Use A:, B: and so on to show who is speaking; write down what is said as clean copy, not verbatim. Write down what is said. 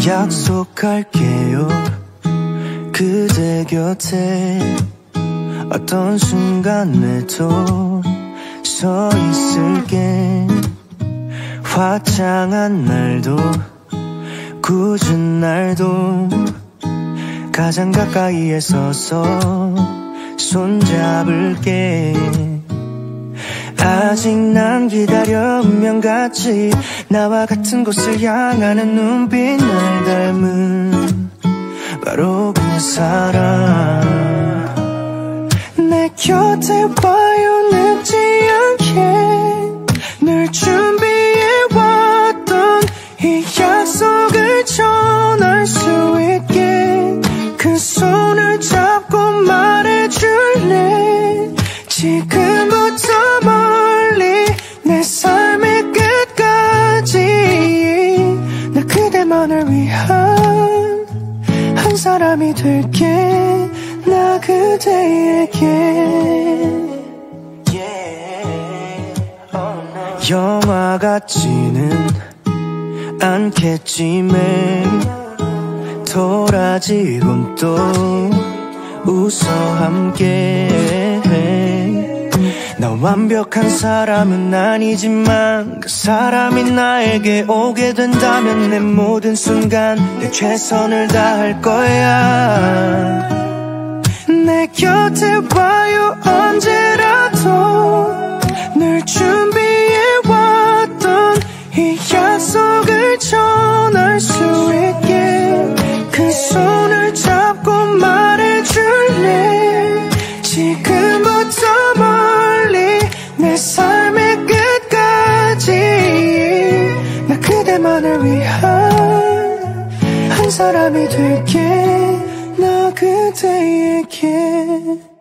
A: 약속할게요. 그대 곁에 어떤 순간에도 서 있을게. 화창한 날도 굳은 날도 가장 가까이에 서서 손잡을게. 아직 난 기다려 운명같이 나와 같은 곳을 향하는 눈빛 날 닮은 바로 그 사람. 내 곁에 와요 늦지 않게. 늘 준비해왔던 이 약속을 전할 수 있게. 그 손을 잡고 말해줄래. 지금부터 멀리 내 삶의 끝까지 나 그대만을 위한 한 사람이 될게. 나 그대에게 영화 같지는 않겠지만 돌아지곤 또 웃어 함께. 나 완벽한 사람은 아니지만 그 사람이 나에게 오게 된다면 내 모든 순간 내 최선을 다할 거야. 내 곁에 와요 언제라도. 늘 준비해왔던 이 약속을 전할 수 있게. 그 손을 잡고 말해줄래. 지금부터 멀리 내 삶의 끝까지 나 그대만을 위한 한 사람이 될게. 나 그대에게